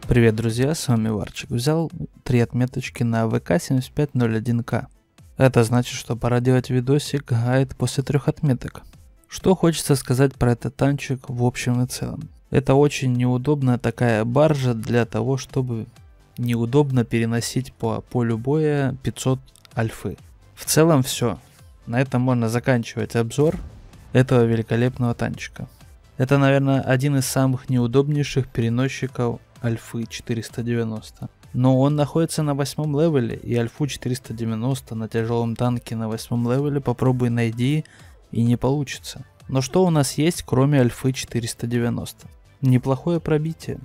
Привет, друзья, с вами Варчик. Взял 3 отметочки на ВК-7501К. Это значит, что пора делать видосик гайд после 3 отметок. Что хочется сказать про этот танчик в общем и целом. Это очень неудобная такая баржа для того, чтобы неудобно переносить по полю боя 500 альфы. В целом все. На этом можно заканчивать обзор этого великолепного танчика. Это, наверное, один из самых неудобнейших переносчиков альфы 490. Но он находится на 8 левеле, и альфу 490 на тяжелом танке на 8 левеле попробуй найди, и не получится. Но что у нас есть, кроме альфы 490? Неплохое пробитие.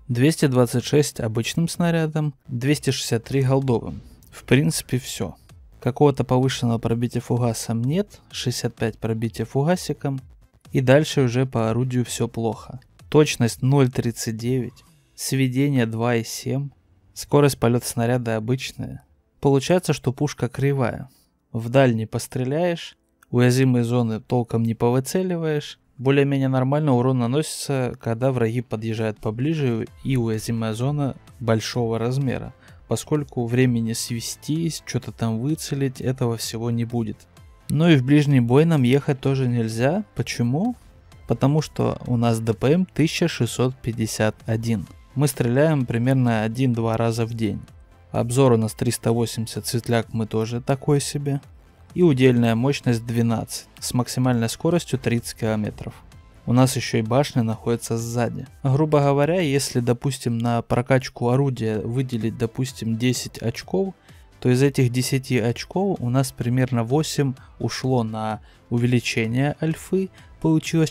226 обычным снарядом, 263 голдовым. В принципе все. Какого-то повышенного пробития фугасом нет, 65 пробития фугасиком. И дальше уже по орудию все плохо. Точность 0.39, сведение 2.7, скорость полета снаряда обычная. Получается, что пушка кривая. Вдаль не постреляешь, уязвимые зоны толком не повыцеливаешь. Более-менее нормально урон наносится, когда враги подъезжают поближе и уязвимая зона большого размера, поскольку времени свестись, что-то там выцелить, этого всего не будет. Ну и в ближний бой нам ехать тоже нельзя. Почему? Потому что у нас ДПМ 1651. Мы стреляем примерно 1-2 раза в день. Обзор у нас 380, светляк мы тоже такой себе. И удельная мощность 12 с максимальной скоростью 30 км. У нас еще и башня находится сзади. Грубо говоря, если, допустим, на прокачку орудия выделить, допустим, 10 очков, то из этих 10 очков у нас примерно 8 ушло на увеличение альфы, получилось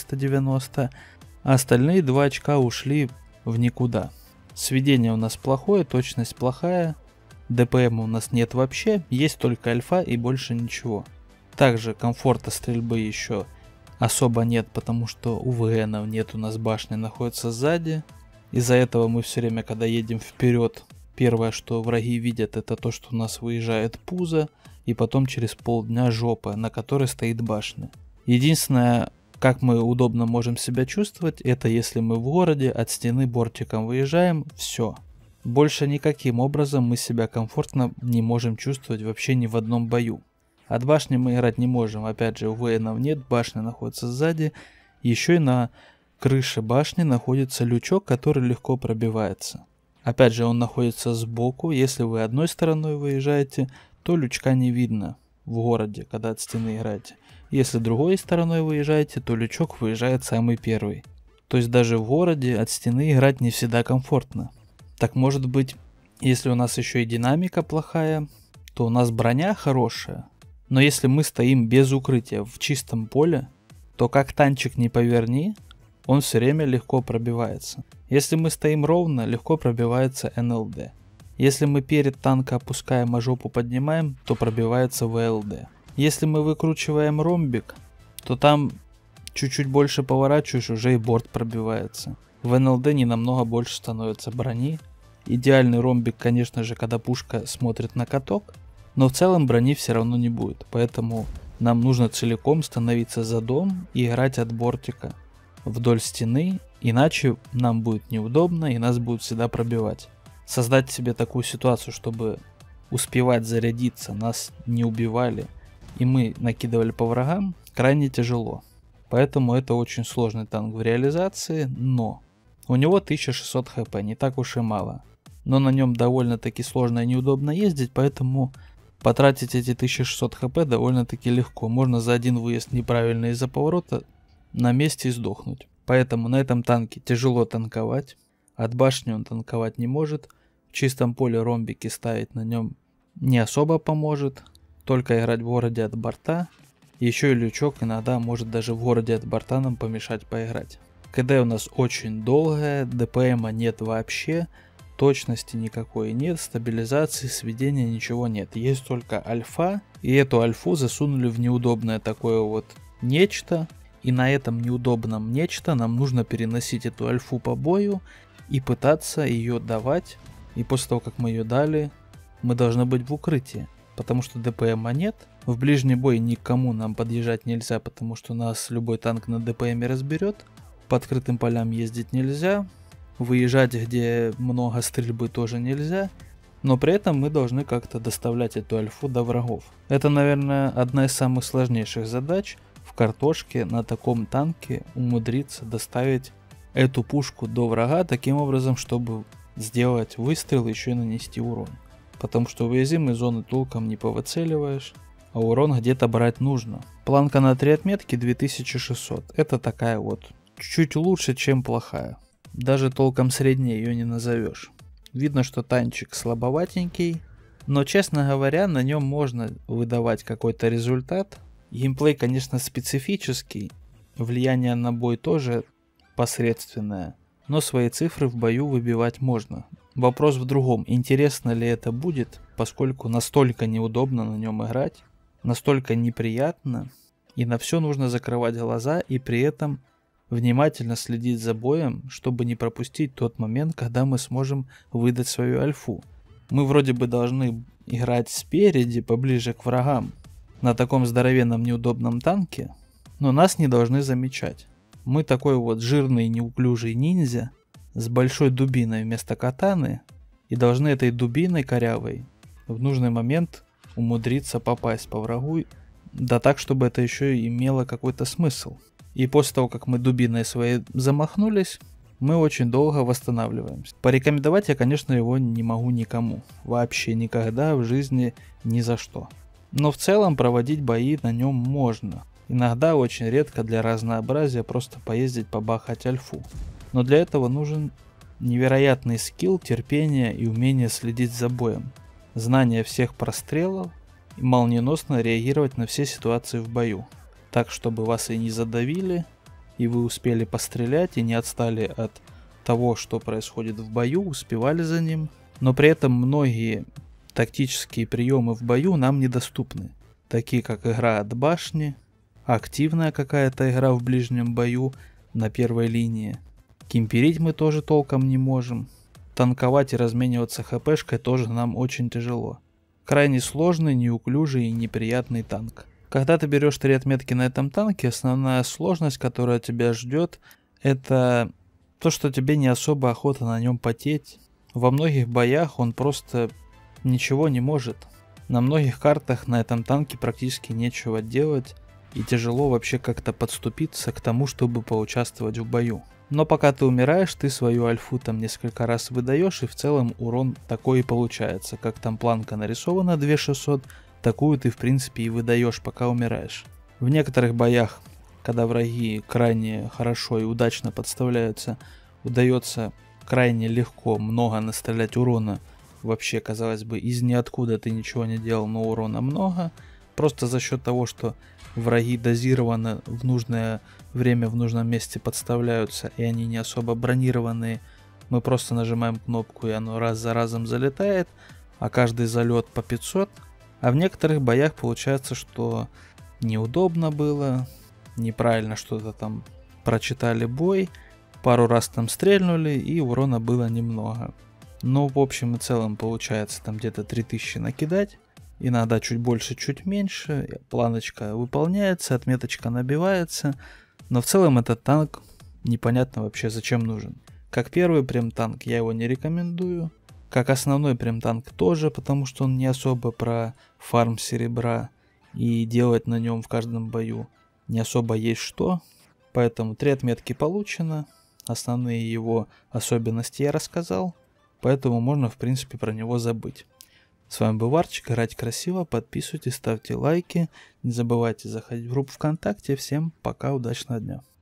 490, а остальные 2 очка ушли в никуда. Сведение у нас плохое, точность плохая, ДПМ у нас нет вообще, есть только альфа и больше ничего. Также комфорта стрельбы еще особо нет, потому что у ВНов нет, у нас башня находится сзади. Из-за этого мы все время, когда едем вперед, первое, что враги видят, это то, что у нас выезжает пузо, и потом через полдня жопа, на которой стоит башня. Единственное, как мы удобно можем себя чувствовать, это если мы в городе от стены бортиком выезжаем, все. Больше никаким образом мы себя комфортно не можем чувствовать вообще ни в одном бою. От башни мы играть не можем, опять же у ВНов нет, башня находится сзади, еще и на крыше башни находится лючок, который легко пробивается. Опять же он находится сбоку, если вы одной стороной выезжаете, то лючка не видно в городе, когда от стены играете. Если другой стороной выезжаете, то лючок выезжает самый первый. То есть даже в городе от стены играть не всегда комфортно. Так может быть, если у нас еще и динамика плохая, то у нас броня хорошая. Но если мы стоим без укрытия в чистом поле, то как танчик не поверни, он все время легко пробивается. Если мы стоим ровно, легко пробивается НЛД. Если мы перед танком опускаем, а жопу поднимаем, то пробивается ВЛД. Если мы выкручиваем ромбик, то там чуть-чуть больше поворачиваешь, уже и борт пробивается. В НЛД не намного больше становится брони. Идеальный ромбик, конечно же, когда пушка смотрит на каток, но в целом брони все равно не будет. Поэтому нам нужно целиком становиться за дом и играть от бортика вдоль стены, иначе нам будет неудобно и нас будут всегда пробивать. Создать себе такую ситуацию, чтобы успевать зарядиться, нас не убивали и мы накидывали по врагам, крайне тяжело. Поэтому это очень сложный танк в реализации, но у него 1600 хп, не так уж и мало. Но на нем довольно-таки сложно и неудобно ездить, поэтому потратить эти 1600 хп довольно-таки легко. Можно за один выезд неправильно из-за поворота на месте и сдохнуть. Поэтому на этом танке тяжело танковать. От башни он танковать не может. В чистом поле ромбики ставить на нем не особо поможет. Только играть в городе от борта. Еще и лючок иногда может даже в городе от борта нам помешать поиграть. КД у нас очень долгая, ДПМа нет вообще. Точности никакой нет, стабилизации, сведения, ничего нет. Есть только альфа, и эту альфу засунули в неудобное такое вот нечто. И на этом неудобном нечто нам нужно переносить эту альфу по бою и пытаться ее давать. И после того, как мы ее дали, мы должны быть в укрытии. Потому что ДПМа нет. В ближний бой никому нам подъезжать нельзя, потому что нас любой танк на ДПМе разберет. По открытым полям ездить нельзя. выезжать, где много стрельбы, тоже нельзя. Но при этом мы должны как-то доставлять эту альфу до врагов. Это, наверное, одна из самых сложнейших задач в картошке на таком танке умудриться доставить эту пушку до врага таким образом, чтобы сделать выстрел и еще и нанести урон. Потому что уязвимые зоны толком не повыцеливаешь, а урон где-то брать нужно. Планка на 3 отметки 2600. Это такая вот чуть-чуть лучше, чем плохая. Даже толком средней ее не назовешь. Видно, что танчик слабоватенький, но, честно говоря, на нем можно выдавать какой-то результат. Геймплей, конечно, специфический, влияние на бой тоже посредственное, но свои цифры в бою выбивать можно. Вопрос в другом, интересно ли это будет, поскольку настолько неудобно на нем играть, настолько неприятно, и на все нужно закрывать глаза и при этом внимательно следить за боем, чтобы не пропустить тот момент, когда мы сможем выдать свою альфу. Мы вроде бы должны играть спереди, поближе к врагам, на таком здоровенном неудобном танке, но нас не должны замечать. Мы такой вот жирный неуклюжий ниндзя с большой дубиной вместо катаны и должны этой дубиной корявой в нужный момент умудриться попасть по врагу, да так, чтобы это еще и имело какой-то смысл. И после того, как мы дубиной своей замахнулись, мы очень долго восстанавливаемся. Порекомендовать я, конечно, его не могу никому. Вообще никогда в жизни ни за что. Но в целом проводить бои на нем можно. Иногда, очень редко, для разнообразия просто поездить побахать альфу. Но для этого нужен невероятный скилл, терпение и умение следить за боем. Знание всех прострелов и молниеносно реагировать на все ситуации в бою. Так, чтобы вас и не задавили, и вы успели пострелять, и не отстали от того, что происходит в бою, успевали за ним. Но при этом многие тактические приемы в бою нам недоступны, такие как игра от башни, активная какая-то игра в ближнем бою на первой линии. Кемперить мы тоже толком не можем. Танковать и размениваться хпшкой тоже нам очень тяжело. Крайне сложный, неуклюжий и неприятный танк. Когда ты берешь 3 отметки на этом танке, основная сложность, которая тебя ждет, это то, что тебе не особо охота на нем потеть. Во многих боях он просто ничего не может. На многих картах на этом танке практически нечего делать, и тяжело вообще как-то подступиться к тому, чтобы поучаствовать в бою. Но пока ты умираешь, ты свою альфу там несколько раз выдаешь, и в целом урон такой и получается. Как там планка нарисована 2600, такую ты в принципе и выдаешь, пока умираешь. В некоторых боях, когда враги крайне хорошо и удачно подставляются, удается крайне легко много настрелять урона. Вообще, казалось бы, из ниоткуда ты ничего не делал, но урона много. Просто за счет того, что враги дозированно в нужное время в нужном месте подставляются, и они не особо бронированные, мы просто нажимаем кнопку, и оно раз за разом залетает, а каждый залет по 500. А в некоторых боях получается, что неудобно было, неправильно что-то там прочитали бой, пару раз там стрельнули, и урона было немного. Но в общем и целом получается там где-то 3000 накидать. Иногда чуть больше, чуть меньше. Планочка выполняется, отметочка набивается. Но в целом этот танк непонятно вообще зачем нужен. Как первый прем-танк я его не рекомендую. Как основной прем-танк тоже, потому что он не особо про фарм серебра. И делать на нем в каждом бою не особо есть что. Поэтому 3 отметки получено. Основные его особенности я рассказал. Поэтому можно в принципе про него забыть. С вами был Варчик, играть красиво, подписывайтесь, ставьте лайки, не забывайте заходить в группу ВКонтакте. Всем пока, удачного дня.